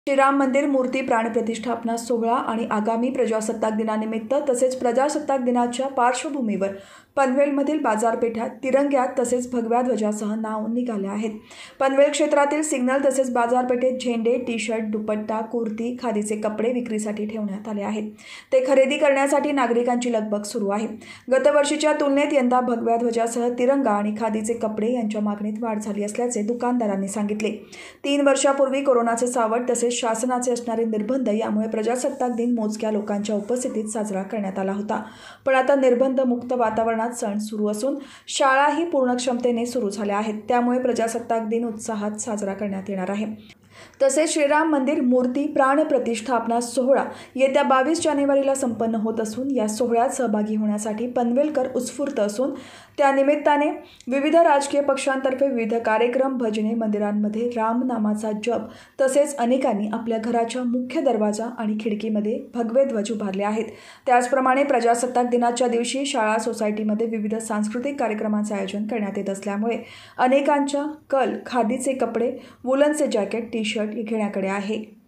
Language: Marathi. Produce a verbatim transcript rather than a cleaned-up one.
श्रीराम मंदिर मूर्ती प्राणप्रतिष्ठापना सोहळा आणि आगामी प्रजासत्ताक दिनानिमित्त तसेच प्रजासत्ताक दिनाच्या पार्श्वभूमीवर पनवेलमधील बाजारपेठात तिरंग्यात तसेच भगव्या ध्वजासह नाव निघाले आहेत। पनवेल क्षेत्रातील सिग्नल तसेच बाजारपेठेत झेंडे, टी शर्ट, दुपट्टा, कुर्ती, खादीचे कपडे विक्रीसाठी ठेवण्यात आले आहेत। ते खरेदी करण्यासाठी नागरिकांची लगबग सुरू आहे। गतवर्षीच्या तुलनेत यंदा भगव्या ध्वजासह तिरंगा आणि खादीचे कपडे यांच्या मागणीत वाढ झाली असल्याचे दुकानदारांनी सांगितले। तीन वर्षापूर्वी कोरोनाचे सावट तसेच शासनाचे असणारे निर्बंध यामुळे प्रजासत्ताक दिन मोजक्या लोकांच्या उपस्थितीत साजरा करण्यात आला होता। पण आता निर्बंध मुक्त वातावरणात सण सुरू असून शाळाही पूर्ण क्षमतेने सुरू झाल्या आहेत। त्यामुळे प्रजासत्ताक दिन उत्साहात साजरा करण्यात येणार आहे। तसेच श्रीराम मंदिर मूर्ती प्राणप्रतिष्ठापना सोहळा येत्या बावीस जानेवारीला संपन्न होत असून या सोहळ्यात सहभागी होण्यासाठी पनवेलकर उत्स्फूर्त असून त्यानिमित्ताने विविध राजकीय पक्षांतर्फे विविध कार्यक्रम, भजने, मंदिरांमध्ये रामनामाचा जप तसेच अनेकांनी आपल्या घराच्या मुख्य दरवाजा आणि खिडकीमध्ये भगवे ध्वज उभारले आहेत। त्याचप्रमाणे प्रजासत्ताक दिनाच्या दिवशी शाळा, सोसायटीमध्ये विविध सांस्कृतिक कार्यक्रमांचे आयोजन करण्यात येत असल्यामुळे अनेकांच्या कल खादीचे कपडे, वूलनचे जॅकेट, टी शर्ट घेण्याकडे आहे।